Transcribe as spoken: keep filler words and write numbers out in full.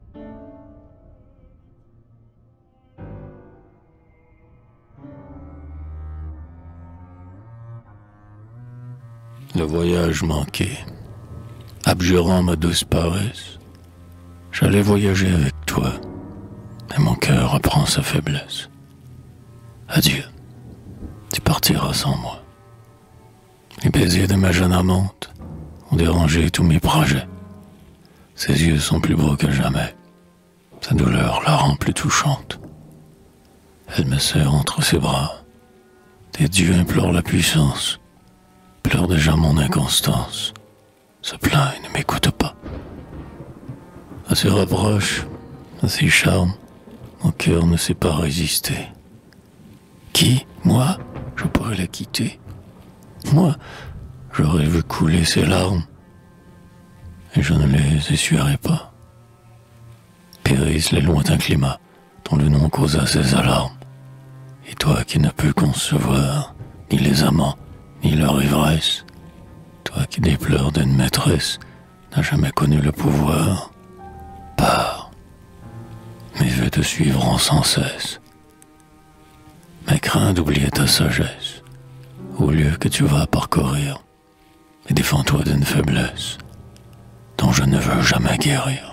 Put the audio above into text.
Le voyage manqué, abjurant ma douce paresse, j'allais voyager avec toi, et mon cœur apprend sa faiblesse. Adieu, tu partiras sans moi. Les baisers de ma jeune amante ont dérangé tous mes projets. Ses yeux sont plus beaux que jamais, sa douleur la rend plus touchante. Elle me serre entre ses bras, tes dieux implorent la puissance, pleure déjà mon inconstance, se plaint et ne m'écoute pas. À ses reproches, à ses charmes, mon cœur ne sait pas résister. Qui, moi, je pourrais la quitter? Moi, j'aurais vu couler ses larmes, et je ne les essuierai pas. Périssent les lointains climats dont le nom causa ses alarmes. Et toi qui ne peux concevoir ni les amants, ni leur ivresse, toi qui déplores d'une maîtresse, n'as jamais connu le pouvoir, pars, mais veux te suivre sans cesse. Mais crains d'oublier ta sagesse, au lieu que tu vas parcourir, et défends-toi d'une faiblesse dont je ne veux jamais guérir.